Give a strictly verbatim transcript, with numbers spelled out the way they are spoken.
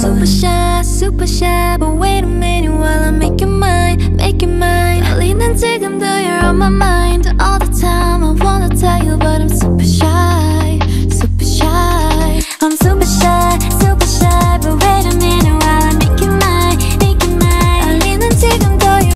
Super shy, super shy, but wait a minute while I make you mine, make you mine.